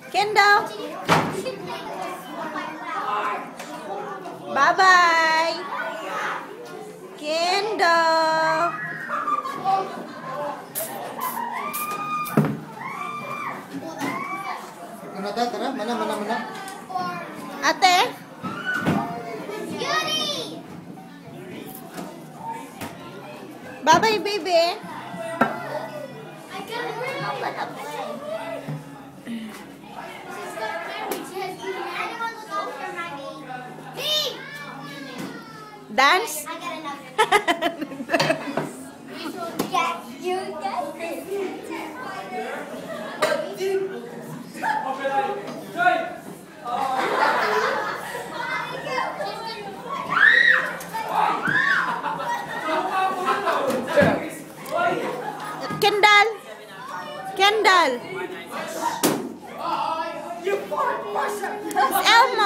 Kendall. Bye-bye. Kendall. Ano tayo? Tara, mana. Ate? Bye-bye, baby. Dance? Kendall. Kendall. Elmo.